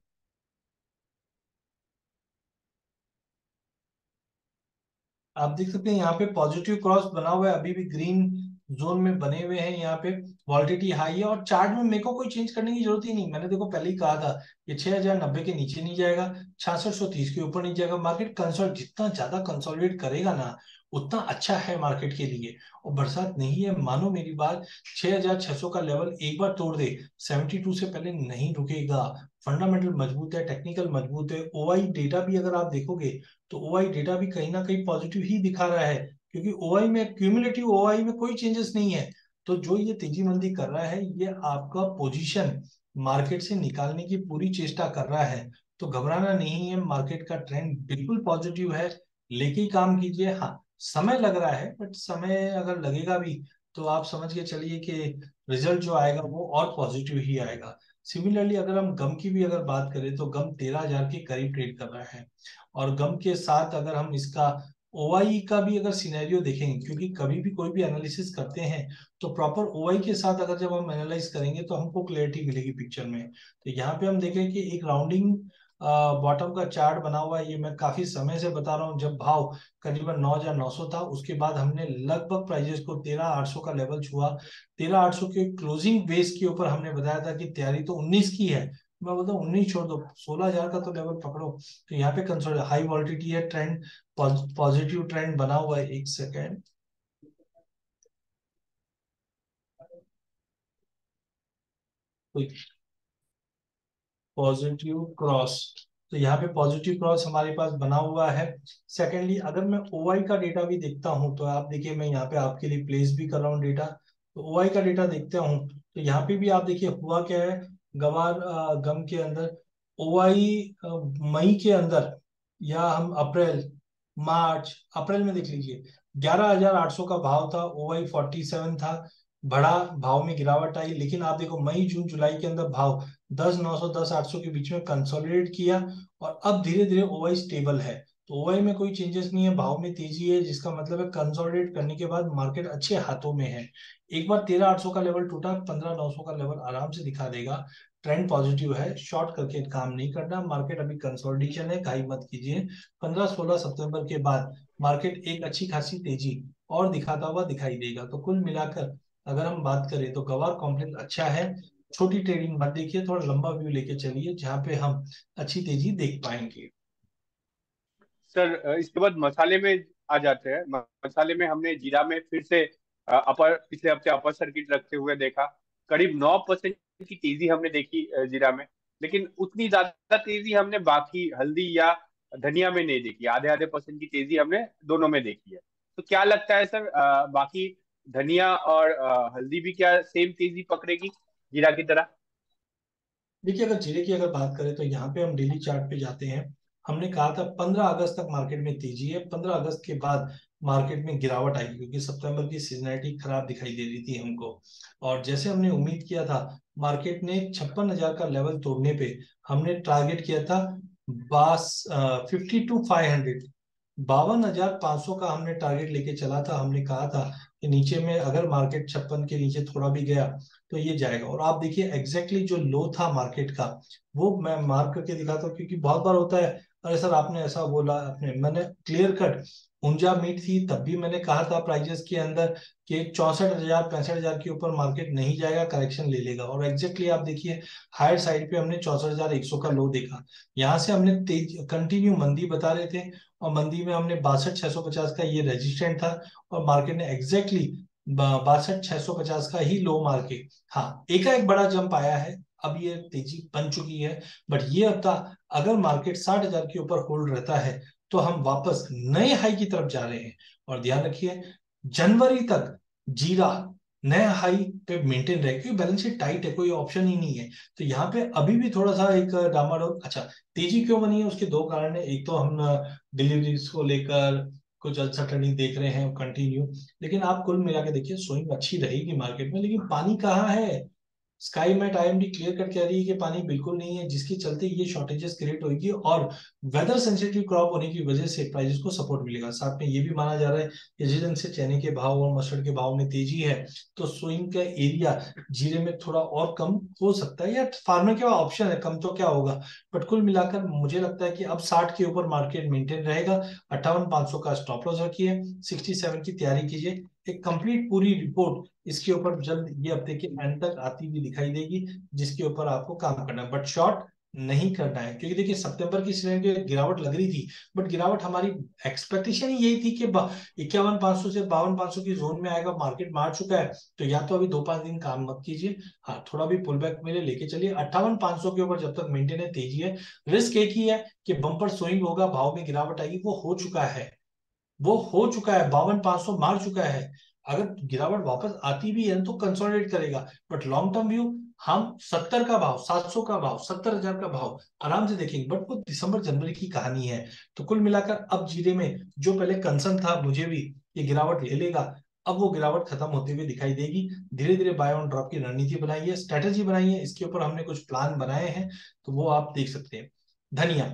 आप देख सकते हैं यहाँ पे पॉजिटिव क्रॉस बना हुआ है, अभी भी ग्रीन जोन में बने हुए हैं। यहाँ पे वॉलिडिटी हाई है और चार्ट में मेरे को कोई चेंज करने की जरूरत ही नहीं। मैंने देखो पहले ही कहा था कि 6090 के नीचे नहीं जाएगा, 6630 के ऊपर नहीं जाएगा। मार्केट कंसोल जितना ज्यादा कंसोलिडेट करेगा ना, उतना अच्छा है मार्केट के लिए। और बरसात नहीं है, मानो मेरी बात। 6600 का लेवल एक बार तोड़ दे, 72 से पहले नहीं रुकेगा। फंडामेंटल मजबूत है, टेक्निकल मजबूत है। ओआई डेटा भी अगर आप देखोगे तो ओआई डेटा भी कहीं ना कहीं पॉजिटिव ही दिखा रहा है। क्योंकि ओआई में, क्यूमुलेटिव ओआई में कोई चेंजेस नहीं है। तो जो ये तेजी मंदी कर रहा है, ये आपका पोजीशन मार्केट से निकालने की पूरी चेष्टा कर रहा है। तो घबराना नहीं है, मार्केट का ट्रेंड बिल्कुल पॉजिटिव है। लेके ही काम कीजिए। हाँ, समय लग रहा है, बट समय अगर लगेगा भी तो आप समझ के चलिए कि रिजल्ट जो आएगा वो और पॉजिटिव ही आएगा। सिमिलरली अगर हम गम की भी अगर बात करें तो गम 13,000 के करीब ट्रेड कर रहा है। और गम के साथ अगर हम इसका ओआई का भी अगर सिनेरियो देखेंगे, क्योंकि कभी भी कोई भी एनालिसिस करते हैं तो प्रॉपर ओआई के साथ अगर जब हम एनालाइज करेंगे तो हमको क्लैरिटी मिलेगी पिक्चर में। तो यहाँ पे हम देखें कि एक राउंडिंग बॉटम का चार्ट बना हुआ है। ये मैं काफी समय से बता रहा हूँ, जब भाव करीबन 9,900 था, उसके बाद हमने लगभग प्राइजेस को 13,800 का लेवल छुआ। 13,800 के क्लोजिंग बेस के ऊपर हमने बताया था कि तैयारी तो 19 की है। मैं बोलता हूँ 19 छोड़ दो, 16,000 का तो लेवल पकड़ो। तो यहाँ पे कंसोल हाई वॉलिडिटी है, ट्रेंड पॉजिटिव ट्रेंड बना हुआ है। एक सेकेंड। पॉजिटिव क्रॉस, तो यहाँ पे पॉजिटिव क्रॉस हमारे पास बना हुआ है। सेकेंडली अगर मैं ओआई का डेटा भी देखता हूँ तो आप देखिए, मैं यहाँ पे आपके लिए प्लेस भी कर रहा हूँ डेटा। तो ओआई का डेटा देखते हूँ तो यहाँ पे भी आप देखिए हुआ क्या है। गवार गम के अंदर ओआई मई के अंदर, या हम अप्रैल, मार्च अप्रैल में देख लीजिए, 11,800 का भाव था, ओआई 47 था। बड़ा भाव में गिरावट आई, लेकिन आप देखो मई जून जुलाई के अंदर भाव 10,900 10,800 के बीच में कंसोलिडेट किया। और अब धीरे धीरे ओआई स्टेबल है। तो ओआई में कोई चेंजेस नहीं है, भाव में तेजी है, जिसका मतलब है कंसोलिडेट करने के बाद मार्केट अच्छे हाथों में है। एक बार 13,800 का लेवल टूटा, 15,900 का लेवल आराम से दिखा देगा। ट्रेंड पॉजिटिव है, शॉर्ट करके काम नहीं करना। मार्केट अभी कंसोलिडेशन है, घाई मत कीजिए। 15-16 सितंबर के बाद मार्केट एक अच्छी खासी तेजी और दिखाता हुआ दिखाई देगा। तो कुल मिलाकर अगर हम बात करें तो गवार कॉम्प्लेक्स अच्छा है। छोटी ट्रेडिंग मत देखिए, थोड़ा लंबा व्यू लेके चलिए, जहां पे हम अच्छी तेजी देख पाएंगे। सर इसके बाद मसाले में आ जाते हैं। मसाले में हमने जीरा में फिर से अपर पिछले हफ्ते अपर सर्किट रखते हुए देखा। करीब 9% की तेजी हमने देखी जीरा में। लेकिन उतनी ज्यादा तेजी हमने बाकी हल्दी या धनिया में नहीं देखी। आधे आधे परसेंट की तेजी हमने दोनों में देखी है। तो क्या लगता है सर, बाकी धनिया और हल्दी भी क्या सेम तेजी पकड़ेगी जीरा की तरह? देखिए, अगर जीरे की अगर बात करें तो यहाँ पे हम डेली चार्ट पे जाते हैं। हमने कहा था 15 अगस्त तक मार्केट में तेजी है, 15 अगस्त के बाद मार्केट में गिरावट आई, क्योंकि सितंबर की सीजनैलिटी खराब दिखाई दे रही थी हमको। और जैसे हमने उम्मीद किया था, मार्केट ने 56,000 का लेवल तोड़ने पे हमने टारगेट किया था बास 52,500, 52,500 का हमने टारगेट लेके चला था। हमने कहा था कि नीचे में अगर मार्केट 56 के नीचे थोड़ा भी गया तो ये जाएगा। और आप देखिए एग्जैक्टली जो लो था मार्केट का, वो मैं मार्क करके दिखाता हूँ। क्योंकि बहुत बार होता है, अरे सर आपने ऐसा बोला, आपने, मैंने क्लियर कट ऊंजा मीट थी तब भी मैंने कहा था प्राइजेस के अंदर कि 64,000 65,000 के ऊपर मार्केट नहीं जाएगा, करेक्शन ले लेगा। और एग्जैक्टली आप देखिए हायर साइड पे हमने 64,100 का लो देखा। यहाँ से हमने तेज कंटिन्यू मंदी बता रहे थे, और मंदी में हमने 62,650 का ये रेजिस्टेंट था, और मार्केट ने एग्जैक्टली 62,650 का ही लो मार के, हाँ, एकाएक बड़ा जंप आया है, अब ये तेजी बन चुकी है। बट ये हफ्ता अगर मार्केट 60,000 के ऊपर होल्ड रहता है तो हम वापस नए हाई की तरफ जा रहे हैं। और ध्यान रखिए जनवरी तक जीरा नए हाई पे मेंटेन रहे, क्योंकि बैलेंस शीट टाइट है, कोई ऑप्शन ही नहीं है। तो यहाँ पे अभी भी थोड़ा सा एक डामाडोल। अच्छा, तेजी क्यों बनी है उसके दो कारण है। एक तो हम डिलीवरीज को लेकर कुछ अनसर्टनिटी देख रहे हैं कंटिन्यू, लेकिन आप कुल मिला के देखिए स्विंग अच्छी रहेगी मार्केट में, लेकिन पानी कहाँ है। Skymet IMD clear cut कह रही है कि पानी बिल्कुल नहीं है, जिसके चलते ये शॉर्टेजेस क्रिएट होगी, और वेदर सेंसिटिव क्रॉप होने की वजह से प्राइसेस को सपोर्ट मिलेगा। साथ में ये भी माना जा रहा है कि जिस ढंग से चने के भाव और मस्टर्ड के भाव में तेजी है, तो स्विंग का एरिया जीरे में थोड़ा और कम हो सकता है, या फार्मर के पास ऑप्शन है, कम तो क्या होगा। बट कुल मिलाकर मुझे लगता है कि अब 60 के ऊपर मार्केट मेंटेन रहेगा। 58,500 का स्टॉप लॉस रखिए, 67 की तैयारी कीजिए। एक कंप्लीट पूरी रिपोर्ट इसके ऊपर जल्द ये हफ्ते के एंड तक आती हुई दिखाई देगी, जिसके ऊपर आपको काम करना है, बट शॉर्ट नहीं करना है। क्योंकि देखिए सितंबर की श्रेणी में गिरावट लग रही थी, बट गिरावट हमारी एक्सपेक्टेशन ही यही थी कि 51,500 से 52,500 की जोन में आएगा, मार्केट मार चुका है। तो या तो अभी 2-5 दिन काम मत कीजिए, हाँ थोड़ा भी पुल बैक मेरे लेके चलिए। 58,500 के ऊपर जब तक मेंटेन है, तेजी है, रिस्क एक ही है कि बम्पर स्विंग होगा, भाव में गिरावट आएगी। वो हो चुका है 52,500 मार चुका है। अगर गिरावट वापस आती भी है तो कंसोलिडेट करेगा, बट लॉन्ग टर्म व्यू हम 70 का भाव, 700 का भाव, 70,000 का भाव आराम से देखेंगे। बट वो दिसंबर जनवरी की कहानी है। तो कुल मिलाकर अब जीरे में जो पहले कंसर्न था मुझे भी, ये गिरावट ले लेगा, अब वो गिरावट खत्म होते हुए दिखाई देगी। धीरे धीरे बाय ऑन ड्रॉप की रणनीति बनाई है, स्ट्रेटेजी बनाई है, इसके ऊपर हमने कुछ प्लान बनाए हैं, तो वो आप देख सकते हैं। धनिया,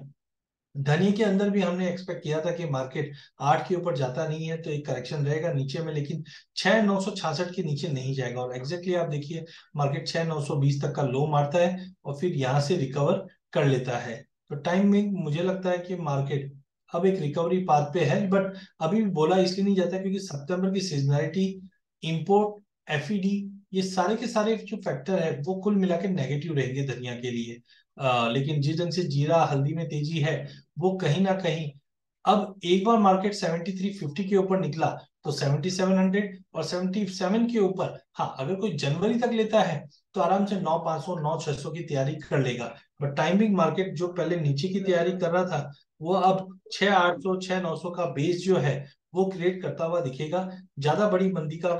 धनी के अंदर भी हमने एक्सपेक्ट किया था कि मार्केट 8 के ऊपर जाता नहीं है तो एक करेक्शन रहेगा नीचे में, लेकिन 6,966 के नीचे नहीं जाएगा। और एग्जैक्टली आप देखिए मार्केट 6,920 तक का लो मारता है और फिर यहाँ से रिकवर कर लेता है। तो टाइम में मुझे लगता है कि मार्केट अब एक रिकवरी पाथ पे है, बट अभी भी बोला इसलिए नहीं जाता क्योंकि सितंबर की सीजनैलिटी, इंपोर्ट, एफईडी, ये सारे के सारे जो फैक्टर है वो कुल मिला के नेगेटिव रहेंगे धनिया के लिए। लेकिन जिस ढंग से जीरा हल्दी में तेजी है, वो कहीं ना कहीं अब एक बार मार्केट 7350 के ऊपर निकला तो 7700 और 77 के ऊपर, हाँ अगर कोई जनवरी तक लेता है तो आराम से 9,500 9,600 की तैयारी कर लेगा। बट टाइमिंग मार्केट जो पहले नीचे की तैयारी कर रहा था, वो अब 6,800 6,900 का बेस जो है वो क्रिएट करता हुआ दिखेगा। ज्यादा बड़ी मंदी का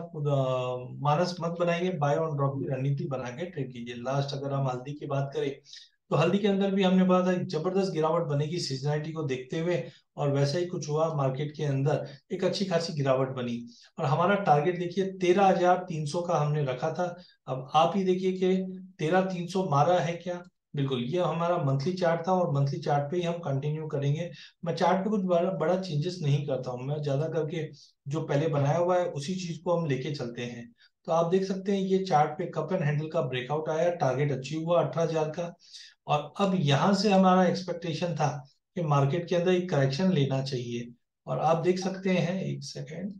मानस मत बनाइए, बाय ऑन ड्रॉप की रणनीति बना के ट्रेड कीजिए। लास्ट अगर हम हल्दी की बात करें तो हल्दी के अंदर भी हमने बोला था जबरदस्त गिरावट बनेगी सीजनैलिटी को देखते हुए, और वैसा ही कुछ हुआ। मार्केट के अंदर एक अच्छी खासी गिरावट बनी, और हमारा टारगेट देखिए 13,300 का हमने रखा था। अब आप ही देखिए कि 13,300 मारा है क्या। बिल्कुल, ये हमारा मंथली चार्ट था, और मंथली चार्ट पे ही हम कंटिन्यू करेंगे। मैं चार्ट पे कुछ बड़ा बड़ा चेंजेस नहीं करता हूँ, मैं ज्यादा करके जो पहले बनाया हुआ है उसी चीज को हम लेके चलते हैं। तो आप देख सकते हैं ये चार्ट पे कप एंड हैंडल का ब्रेकआउट आया, टारगेट अचीव हुआ 18,000 का। और अब यहां से हमारा एक्सपेक्टेशन था कि मार्केट के अंदर एक करेक्शन लेना चाहिए। और आप देख सकते हैं, एक सेकेंड,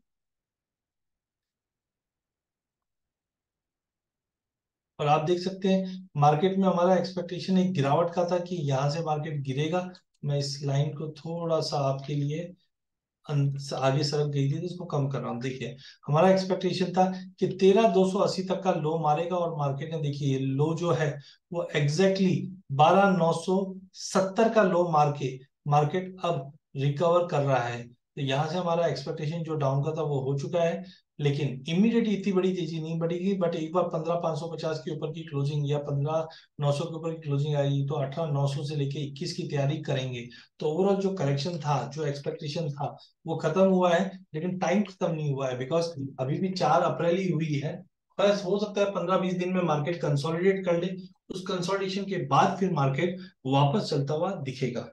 और आप देख सकते हैं मार्केट में हमारा एक्सपेक्टेशन एक गिरावट का था कि यहाँ से मार्केट गिरेगा। मैं इस लाइन को थोड़ा सा आपके लिए आगे सरक गई थी तो इसको कम कर रहा हूँ। देखिए हमारा एक्सपेक्टेशन था कि 13,280 तक का लो मारेगा, और मार्केट ने देखिए लो जो है वो एग्जैक्टली 12,970 का लो मार के मार्केट अब रिकवर कर रहा है। तो यहाँ से हमारा एक्सपेक्टेशन जो डाउन का था वो हो चुका है, लेकिन इमीडिएट इतनी बड़ी तेजी नहीं बढ़ेगी। बट एक बार 15,550 के ऊपर की क्लोजिंग या 15,900 के ऊपर की क्लोजिंग आएगी तो 18,900 से लेके 21 की तैयारी करेंगे। तो ओवरऑल जो करेक्शन था, जो एक्सपेक्टेशन था, वो खत्म हुआ है, लेकिन टाइम खत्म नहीं हुआ है, बिकॉज अभी भी 4 अप्रैल ही हुई है। बस हो सकता है 15-20 दिन में मार्केट कंसोलिडेट कर ले, उस कंसोलिडेशन के बाद फिर मार्केट वापस चलता हुआ दिखेगा।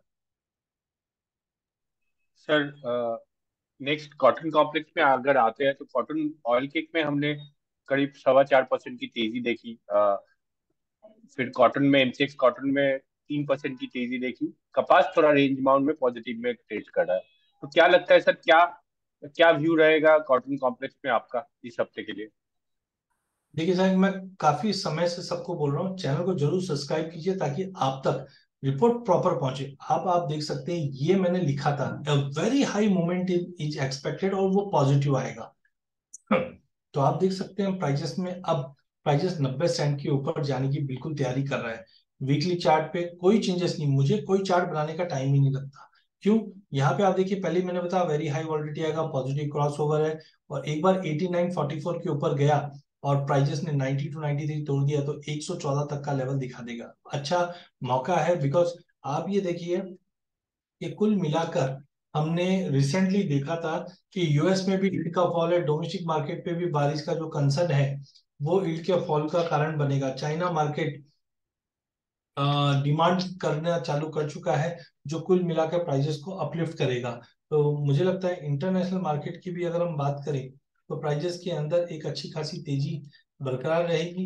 सर नेक्स्ट कॉटन कॉम्प्लेक्स में अगर आते हैं तो कॉटन ऑयल केक में हमने करीब 4.25% की तेजी देखी। फिर कॉटन में एमसीएक्स कॉटन में 3% की तेजी देखी। कपास थोड़ा रेंज बाउंड में पॉजिटिव में ट्रेड कर रहा है। तो क्या लगता है सर, क्या क्या व्यू रहेगा कॉटन कॉम्प्लेक्स में आपका इस हफ्ते के लिए? देखिए साहब, मैं काफी समय से सबको बोल रहा हूँ, चैनल को जरूर सब्सक्राइब कीजिए ताकि आप तक रिपोर्ट प्रॉपर पहुंचे। आप देख सकते हैं, ये मैंने लिखा था, a very high moment is expected, और वो पॉजिटिव आएगा। तो आप देख सकते हैं प्राइजेस में अब प्राइजेस 90 सेंट के ऊपर जाने की बिल्कुल तैयारी कर रहा है। वीकली चार्ट पे कोई चेंजेस नहीं, मुझे कोई चार्ट बनाने का टाइम ही नहीं लगता। क्यों? यहाँ पे आप देखिए, पहले ही मैंने बताया वेरी हाई वॉलिडिटी आएगा, पॉजिटिव क्रॉस ओवर है, और एक बार 89.44 के ऊपर गया और प्राइजेस ने 90 टू 93 तोड़ दिया तो 114 तक का लेवल दिखा देगा। अच्छा मौका है, बिकॉज आप ये देखिए कि कुल मिलाकर हमने रिसेंटली देखा था कि यूएस में भी यील्ड का फॉल है, डोमेस्टिक मार्केट पे भी बारिश का जो कंसर्न है वो यील्ड के फॉल का कारण बनेगा। चाइना मार्केट डिमांड करना चालू कर चुका है, जो कुल मिलाकर प्राइजेस को अपलिफ्ट करेगा। तो मुझे लगता है इंटरनेशनल मार्केट की भी अगर हम बात करें तो प्राइजेस के अंदर एक अच्छी खासी तेजी बरकरार रहेगी,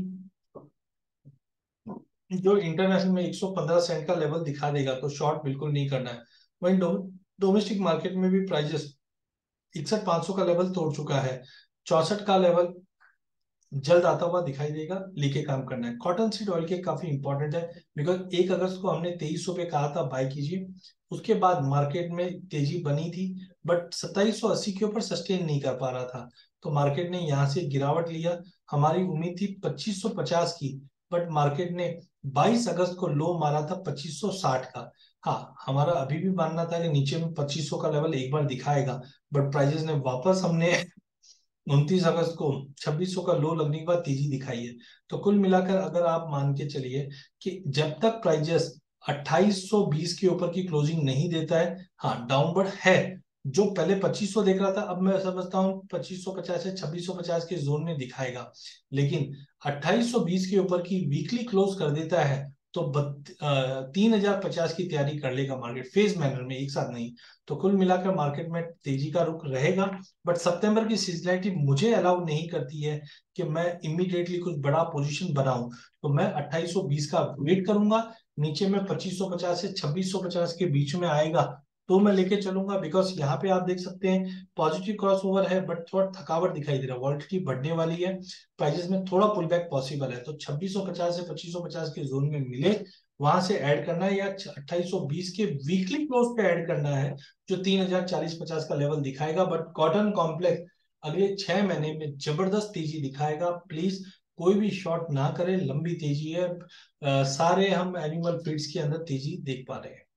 जो इंटरनेशनल में 115 सेंट का लेवल दिखा देगा। तो शॉर्ट बिल्कुल नहीं करना है। वहीं डोमेस्टिक मार्केट में भी प्राइजेस 61,500 का लेवल तोड़ चुका है, 64 का लेवल जल्द आता हुआ दिखाई देगा, लेके काम करना है। कॉटन सीड ऑयल के काफी इंपॉर्टेंट है, बिकॉज 1 अगस्त को हमने 2300 पे कहा था बाय कीजिए, उसके बाद मार्केट में तेजी बनी थी, बट 2780 के ऊपर सस्टेन नहीं कर पा रहा था, तो मार्केट ने यहाँ से गिरावट लिया। हमारी उम्मीद थी 2550 की, बट मार्केट ने 22 अगस्त को लो मारा था 2560 का। हाँ, हमारा अभी भी मानना था कि नीचे में 2500 का लेवल एक बार दिखाएगा, बट प्राइजेस ने वापस हमने 29 अगस्त को 2600 का लो लगने के बाद तेजी दिखाई है। तो कुल मिलाकर अगर आप मान के चलिए कि जब तक प्राइजेस 2820 के ऊपर की क्लोजिंग नहीं देता है, हाँ डाउनवर्ड है। जो पहले 2500 देख रहा था, अब मैं समझता हूँ 2550 से 2650 के जोन में दिखाएगा, लेकिन 2820 के ऊपर की वीकली क्लोज कर देता है तो 3050 की तैयारी कर लेगा मार्केट, फेज मैनर में, एक साथ नहीं। तो कुल मिलाकर मार्केट में तेजी का रुख रहेगा, बट सितंबर की सीजनैलिटी मुझे अलाउ नहीं करती है कि मैं इमीडिएटली कुछ बड़ा पोजीशन बनाऊं। तो मैं 2820 का वेट करूंगा, नीचे में 2550 से 2650 के बीच में आएगा तो मैं लेके चलूंगा। बिकॉज यहाँ पे आप देख सकते हैं पॉजिटिव क्रॉस ओवर है, बट थोड़ा थकावट दिखाई दे रहा है, वॉलिडिटी बढ़ने वाली है, प्राइजेस में थोड़ा पुल बैक पॉसिबल है। तो 2650 से 2550 के जोन में मिले, वहां से ऐड करना है, या 2820 के वीकली क्लोज पे ऐड करना है, जो 3040-50 का लेवल दिखाएगा। बट कॉटन कॉम्प्लेक्स अगले 6 महीने में जबरदस्त तेजी दिखाएगा। प्लीज कोई भी शॉर्ट ना करे, लंबी तेजी है। सारे हम एनिमल फीड्स के अंदर तेजी देख पा रहे हैं।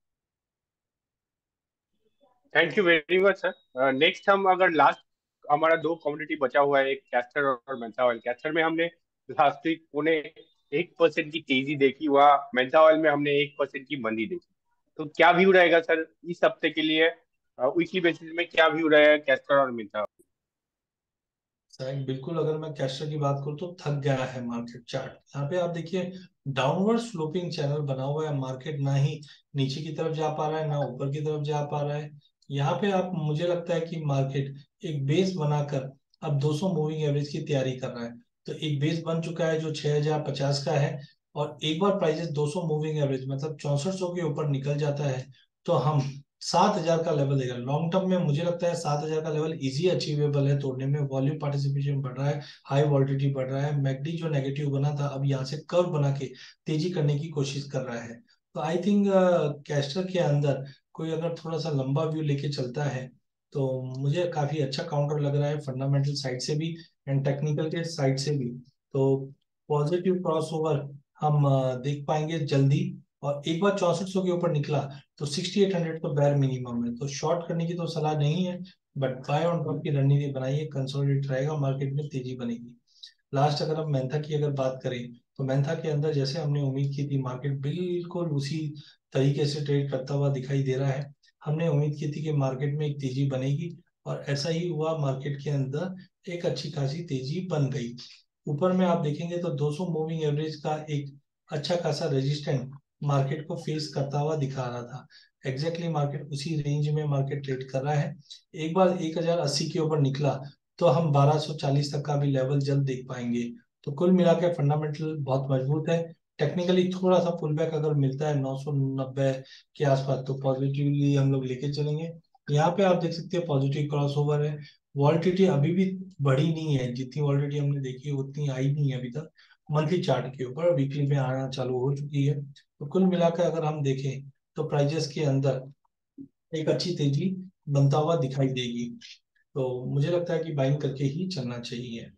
Thank you very much sir. Next हम अगर लास्ट, हमारा दो कम्युनिटी बचा हुआ है, एक कैस्टर और मेंथा ऑयल। कैस्टर में हमने लास्ट वीक 1% की तेजी देखी, हुआ मेंथा ऑयल में हमने 1% की मंदी देखी। तो क्या व्यू रहेगा सर इस हफ्ते के लिए? वीकली बेसिस में क्या व्यू रहेगा कैस्टर और मेंथा? सही, बिल्कुल। अगर मैं कैस्टर की बात करूँ तो थक गया है मार्केट चार्ट। यहाँ पे आप देखिए डाउनवर्ड स्लोपिंग चैनल बना हुआ है, मार्केट ना ही नीचे की तरफ जा पा रहा है ना ऊपर की तरफ जा पा रहा है। यहाँ पे आप, मुझे लगता है कि मार्केट एक बेस बनाकर अब 200 मूविंग एवरेज की तैयारी कर रहा है। तो एक बेस बन चुका है जो 6050 का है, और एक बार प्राइजेस 200 मूविंग एवरेज मतलब 6400 के ऊपर निकल जाता है तो हम 7000 का लेवल देगा। लॉन्ग टर्म में मुझे लगता है 7000 का लेवल इजी अचीवेबल है तोड़ने में। वॉल्यूम पार्टिसिपेशन बढ़ रहा है, हाई वॉलिडिटी बढ़ रहा है, मैकडी जो नेगेटिव बना था अब यहाँ से कर्व बना के तेजी करने की कोशिश कर रहा है। तो आई थिंक कैस्टर के अंदर कोई अगर थोड़ा सा लंबा व्यू लेके चलता है तो मुझे काफी अच्छा काउंटर लग रहा है, फंडामेंटल साइड से भी एंड टेक्निकल के साइड से भी। तो पॉजिटिव क्रॉस ओवर हम देख पाएंगे जल्दी। और एक बार 6400 के ऊपर निकला तो 6800 तो बैर मिनिमम है, तो शॉर्ट करने की तो सलाह नहीं है, बट बाय ऑन टॉप की रणनीति बनाइए, कंसोलिडेट रहेगा, मार्केट में तेजी बनेगी। लास्ट अगर हम मेंथा की अगर बात करें तो मेंथा के अंदर जैसे हमने उम्मीद की थी, मार्केट बिल्कुल उसी तरीके से ट्रेड करता हुआ दिखाई दे रहा है। हमने उम्मीद की थी कि मार्केट में एक तेजी बनेगी, और ऐसा ही हुआ, मार्केट के अंदर एक अच्छी खासी तेजी बन गई। ऊपर में आप देखेंगे तो 200 मूविंग एवरेज का एक अच्छा खासा रेजिस्टेंट मार्केट को फेस करता हुआ दिखा रहा था। एग्जैक्टली मार्केट उसी रेंज में मार्केट ट्रेड कर रहा है। एक बार 1080 के ऊपर निकला तो हम 1240 तक का भी लेवल जल्द देख पाएंगे। तो कुल मिला के फंडामेंटल बहुत मजबूत है। टेक्निकली थोड़ा सा पुल बैक अगर मिलता है 990 के आसपास तो पॉजिटिवली हम लोग लेके चलेंगे। यहाँ पे आप देख सकते हैं पॉजिटिव क्रॉसओवर है। वॉलिटिलिटी अभी भी बढ़ी नहीं है, जितनी वॉलिटिलिटी हमने देखी है उतनी आई नहीं है अभी तक मंथली चार्ट के ऊपर, वीकली में आना चालू हो चुकी है। तो कुल मिलाकर अगर हम देखें तो प्राइजेस के अंदर एक अच्छी तेजी बनता हुआ दिखाई देगी। तो मुझे लगता है कि बाइंग करके ही चलना चाहिए।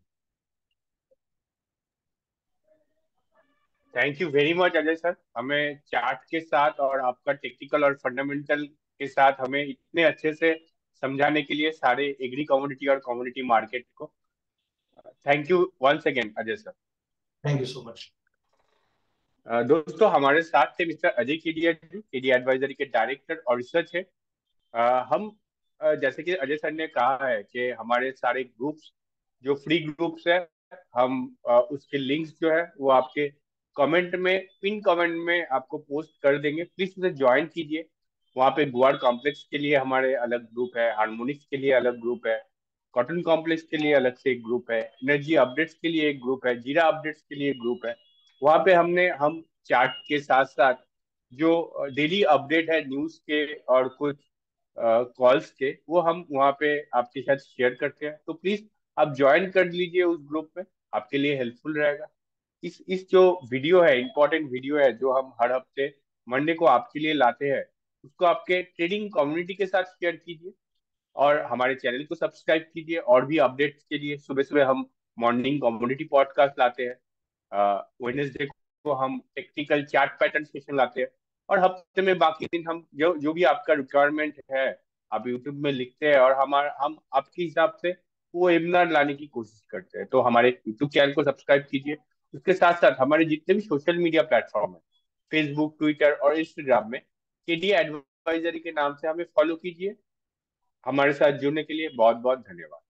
Thank you very much Ajay sir, हमें चार्ट के साथ और आपका टेक्निकल और फंडामेंटल के साथ हमें इतने अच्छे से समझाने के लिए सारे एग्री कम्युनिटी और कम्युनिटी मार्केट को। Thank you once again Ajay sir. Thank you so much. दोस्तों, हमारे साथ थे मिस्टर अजय केडिया जी, केडिया एडवाइजरी के डायरेक्टर और रिसर्च है। हम जैसे कि अजय सर ने कहा है कि हमारे सारे ग्रुप्स जो फ्री ग्रुप्स है, हम उसके लिंक्स जो है वो आपके कमेंट में, पिन कमेंट में आपको पोस्ट कर देंगे, प्लीज उसे ज्वाइन कीजिए। वहाँ पे गुआर कॉम्प्लेक्स के लिए हमारे अलग ग्रुप है, हार्मोनिक्स के लिए अलग ग्रुप है, कॉटन कॉम्प्लेक्स के लिए अलग से एक ग्रुप है, एनर्जी अपडेट्स के लिए एक ग्रुप है, जीरा अपडेट्स के लिए एक ग्रुप है। वहाँ पे हम चार्ट के साथ साथ जो डेली अपडेट है न्यूज के और कुछ कॉल्स के, वो हम वहाँ पे आपके साथ शेयर करते हैं। तो प्लीज आप ज्वाइन कर लीजिए उस ग्रुप में, आपके लिए हेल्पफुल रहेगा। इस जो वीडियो है, इंपॉर्टेंट वीडियो है जो हम हर हफ्ते मंडे को आपके लिए लाते हैं, उसको आपके ट्रेडिंग कम्युनिटी के साथ शेयर कीजिए और हमारे चैनल को सब्सक्राइब कीजिए। और भी अपडेट्स के लिए सुबह सुबह हम मॉर्निंग कम्युनिटी पॉडकास्ट लाते हैं, वेडनेसडे को हम टेक्निकल चार्ट पैटर्न सेशन लाते हैं, और हफ्ते में बाकी दिन हम जो जो भी आपका रिक्वायरमेंट है आप यूट्यूब में लिखते हैं, और हम आपके हिसाब से वो वेबिनार लाने की कोशिश करते हैं। तो हमारे यूट्यूब चैनल को सब्सक्राइब कीजिए। उसके साथ साथ हमारे जितने भी सोशल मीडिया प्लेटफॉर्म है, फेसबुक, ट्विटर और इंस्टाग्राम में केडी एडवाइजरी के नाम से हमें फॉलो कीजिए। हमारे साथ जुड़ने के लिए बहुत बहुत धन्यवाद।